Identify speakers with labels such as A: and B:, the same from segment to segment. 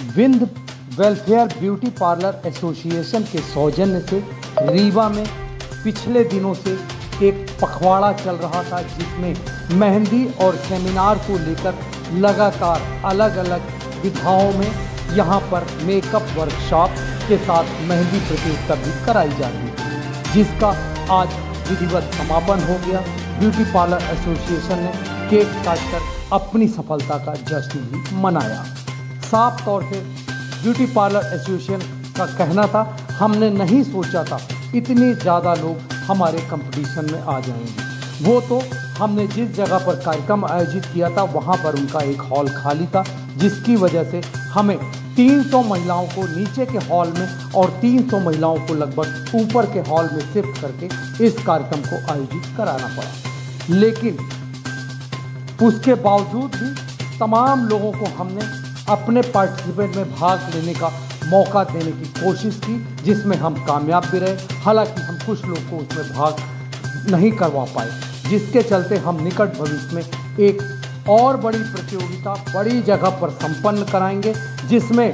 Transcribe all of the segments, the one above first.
A: Vindhya welfare beauty parlour association के सौजन्य से रीवा में पिछले दिनों से एक पखवाड़ा चल रहा था, जिसमें मेहंदी और सेमिनार को लेकर लगातार अलग अलग विधाओं में यहाँ पर मेकअप वर्कशॉप के साथ मेहंदी प्रतियोगिता भी कराई जा रही थी, जिसका आज विधिवत समापन हो गया। ब्यूटी पार्लर एसोसिएशन ने केक काटकर अपनी सफलता का जश्न भी मनाया। साफ तौर से ब्यूटी पार्लर एसोसिएशन का कहना था, हमने नहीं सोचा था इतने ज़्यादा लोग हमारे कंपटीशन में आ जाएंगे। वो तो हमने जिस जगह पर कार्यक्रम आयोजित किया था वहाँ पर उनका एक हॉल खाली था, जिसकी वजह से हमें 300 महिलाओं को नीचे के हॉल में और 300 महिलाओं को लगभग ऊपर के हॉल में शिफ्ट करके इस कार्यक्रम को आयोजित कराना पड़ा। लेकिन उसके बावजूद भी तमाम लोगों को हमने अपने पार्टिसिपेट में भाग लेने का मौका देने की कोशिश की, जिसमें हम कामयाब भी रहे। हालांकि हम कुछ लोग को उसमें भाग नहीं करवा पाए, जिसके चलते हम निकट भविष्य में एक और बड़ी प्रतियोगिता बड़ी जगह पर संपन्न कराएंगे, जिसमें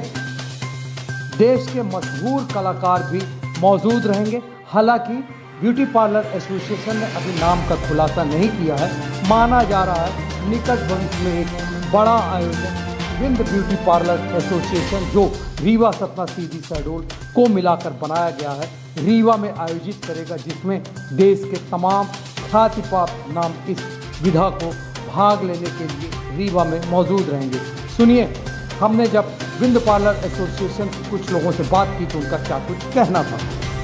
A: देश के मशहूर कलाकार भी मौजूद रहेंगे। हालांकि ब्यूटी पार्लर एसोसिएशन ने अभी नाम का खुलासा नहीं किया है। माना जा रहा है निकट भविष्य में एक बड़ा आयोजन विंध्य ब्यूटी पार्लर एसोसिएशन, जो रीवा सतना सीधी शहडोल को मिलाकर बनाया गया है, रीवा में आयोजित करेगा, जिसमें देश के तमाम ख्यातिप्राप्त नाम इस विधा को भाग लेने के लिए रीवा में मौजूद रहेंगे। सुनिए, हमने जब विंध्य पार्लर एसोसिएशन के कुछ लोगों से बात की तो उनका क्या कुछ कहना था।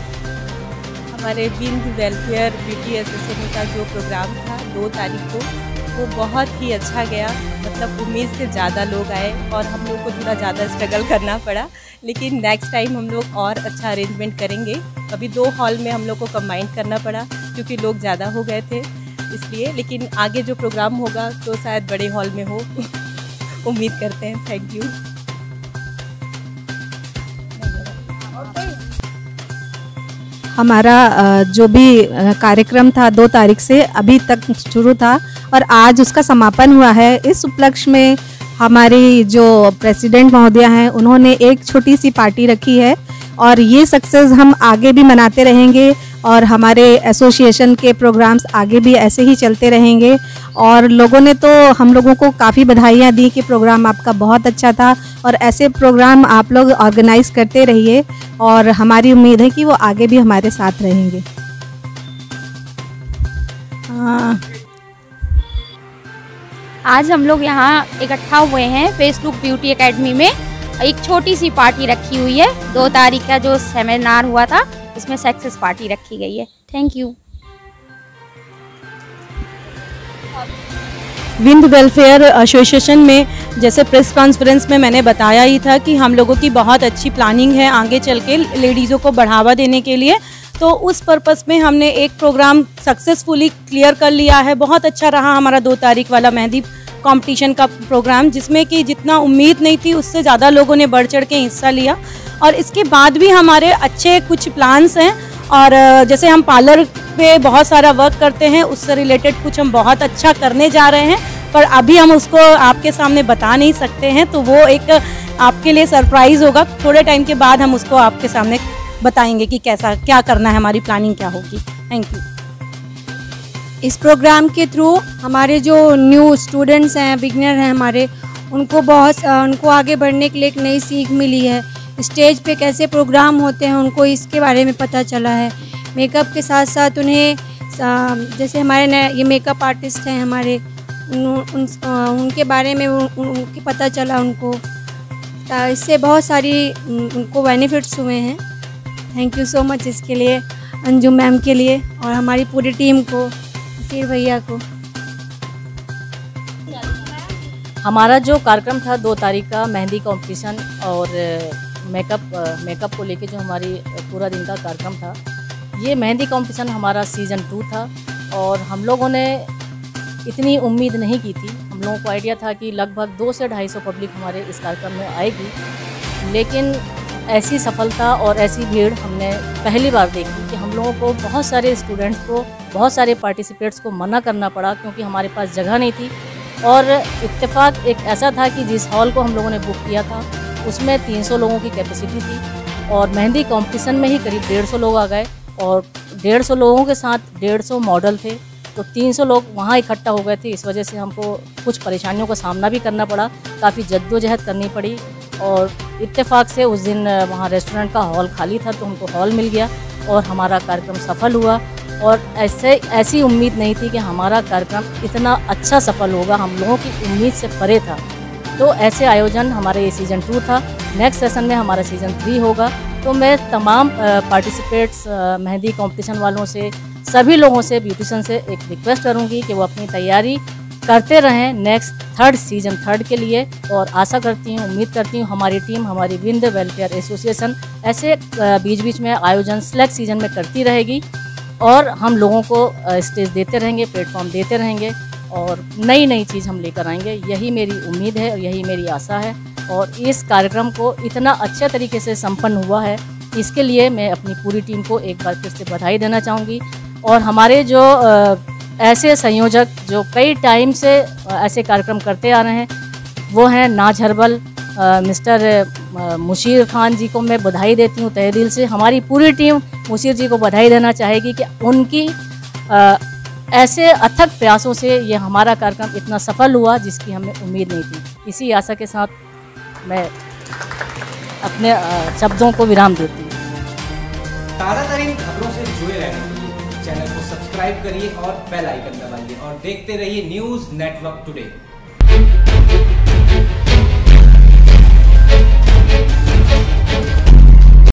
B: हमारे विंध्य वेलफेयर ब्यूटी एसोसिएशन का जो प्रोग्राम था 2 तारीख को, वो बहुत ही अच्छा गया। मतलब उम्मीद से ज़्यादा लोग आए और हम लोग को थोड़ा ज़्यादा स्ट्रगल करना पड़ा, लेकिन नेक्स्ट टाइम हम लोग और अच्छा अरेंजमेंट करेंगे। अभी 2 हॉल में हम लोग को कंबाइन करना पड़ा क्योंकि लोग ज़्यादा हो गए थे इसलिए, लेकिन आगे जो प्रोग्राम होगा तो शायद बड़े हॉल में हो उम्मीद करते हैं। Thank you.
C: हमारा जो भी कार्यक्रम था 2 तारीख से अभी तक शुरू था और आज उसका समापन हुआ है। इस उपलक्ष्य में हमारी जो प्रेसिडेंट महोदया हैं, उन्होंने एक छोटी सी पार्टी रखी है और ये सक्सेस हम आगे भी मनाते रहेंगे और हमारे एसोसिएशन के प्रोग्राम्स आगे भी ऐसे ही चलते रहेंगे। और लोगों ने तो हम लोगों को काफ़ी बधाइयाँ दी कि प्रोग्राम आपका बहुत अच्छा था और ऐसे प्रोग्राम आप लोग ऑर्गेनाइज करते रहिए और हमारी उम्मीद है कि वो आगे भी हमारे साथ रहेंगे।
D: आज हम लोग यहाँ इकट्ठा हुए हैं फेसबुक ब्यूटी एकेडमी में। एक छोटी सी पार्टी रखी हुई है। 2 तारीख का जो सेमिनार हुआ था उसमें सक्सेस पार्टी रखी गई है। Thank you.
E: Vindhya welfare association में जैसे प्रेस कॉन्फ्रेंस में मैंने बताया ही था कि हम लोगों की बहुत अच्छी प्लानिंग है आगे चल के लेडीज़ों को बढ़ावा देने के लिए। तो उस पर्पस में हमने एक प्रोग्राम सक्सेसफुली क्लियर कर लिया है। बहुत अच्छा रहा हमारा 2 तारीख वाला मेहंदी कंपटीशन का प्रोग्राम, जिसमें कि जितना उम्मीद नहीं थी उससे ज़्यादा लोगों ने बढ़ चढ़ के हिस्सा लिया। और इसके बाद भी हमारे अच्छे कुछ प्लान्स हैं और जैसे हम पार्लर पे बहुत सारा वर्क करते हैं, उससे रिलेटेड कुछ हम बहुत अच्छा करने जा रहे हैं, पर अभी हम उसको आपके सामने बता नहीं सकते हैं। तो वो एक आपके लिए सरप्राइज़ होगा। थोड़े टाइम के बाद हम उसको आपके सामने बताएंगे कि कैसा क्या करना है, हमारी प्लानिंग क्या होगी। Thank you.
F: इस प्रोग्राम के थ्रू हमारे जो न्यू स्टूडेंट्स हैं, बिगनर हैं हमारे, उनको आगे बढ़ने के लिए एक नई सीख मिली है। स्टेज पे कैसे प्रोग्राम होते हैं उनको इसके बारे में पता चला है। मेकअप के साथ साथ उन्हें जैसे हमारे ये मेकअप आर्टिस्ट हैं हमारे, उनके बारे में उनके पता चला उनको। इससे बहुत सारी उनको बेनिफिट्स हुए हैं। थैंक यू सो मच इसके लिए, अंजुम मैम के लिए और हमारी पूरी टीम को, नसीर भैया को।
G: हमारा जो कार्यक्रम था 2 तारीख का मेहंदी कंपटीशन और मेकअप को लेके जो हमारी पूरा दिन का कार्यक्रम था, ये मेहंदी कंपटीशन हमारा सीज़न 2 था और हम लोगों ने इतनी उम्मीद नहीं की थी। हम लोगों को आइडिया था कि लगभग 200 से 250 पब्लिक हमारे इस कार्यक्रम में आएगी, लेकिन ऐसी सफलता और ऐसी भीड़ हमने पहली बार देखी कि हम लोगों को बहुत सारे स्टूडेंट्स को, बहुत सारे पार्टिसिपेट्स को मना करना पड़ा क्योंकि हमारे पास जगह नहीं थी। और इत्तेफाक एक ऐसा था कि जिस हॉल को हम लोगों ने बुक किया था उसमें 300 लोगों की कैपेसिटी थी और मेहंदी कंपटीशन में ही करीब 150 लोग आ गए और 150 लोगों के साथ 150 मॉडल थे, तो 300 लोग वहाँ इकट्ठा हो गए थे। इस वजह से हमको कुछ परेशानियों का सामना भी करना पड़ा, काफ़ी जद्दोजहद करनी पड़ी और इत्तेफाक से उस दिन वहाँ रेस्टोरेंट का हॉल खाली था तो हमको हॉल मिल गया और हमारा कार्यक्रम सफल हुआ। और ऐसी उम्मीद नहीं थी कि हमारा कार्यक्रम इतना अच्छा सफल होगा, हम लोगों की उम्मीद से परे था। तो ऐसे आयोजन हमारे ये सीज़न 2 था। नेक्स्ट सेशन में हमारा सीज़न 3 होगा। तो मैं तमाम पार्टिसिपेट्स, मेहंदी कंपटीशन वालों से, सभी लोगों से, ब्यूटिशन से एक रिक्वेस्ट करूंगी कि वो अपनी तैयारी करते रहें नेक्स्ट सीज़न 3 के लिए। और आशा करती हूँ, उम्मीद करती हूँ हमारी टीम, हमारी विंध्य वेलफेयर एसोसिएशन ऐसे बीच बीच में आयोजन सेलेक्ट सीजन में करती रहेगी और हम लोगों को स्टेज देते रहेंगे, प्लेटफॉर्म देते रहेंगे और नई नई चीज़ हम लेकर आएंगे। यही मेरी उम्मीद है और यही मेरी आशा है। और इस कार्यक्रम को इतना अच्छे तरीके से संपन्न हुआ है, इसके लिए मैं अपनी पूरी टीम को एक बार फिर से बधाई देना चाहूँगी। और हमारे जो ऐसे संयोजक जो कई टाइम से ऐसे कार्यक्रम करते आ रहे हैं, वो हैं नाज हर्बल, मिस्टर मुशीर खान जी को मैं बधाई देती हूँ तहे दिल से। हमारी पूरी टीम मुशीर जी को बधाई देना चाहेगी कि उनकी ऐसे अथक प्रयासों से ये हमारा कार्यक्रम इतना सफल हुआ जिसकी हमें उम्मीद नहीं थी। इसी आशा के साथ मैं अपने शब्दों को विराम देती हूँ।
H: ताज़ा तरीन खबरों से जुड़े रहने के लिए चैनल को सब्सक्राइब करिए और बेल आइकन दबाइए और देखते रहिए न्यूज़ नेटवर्क टुडे।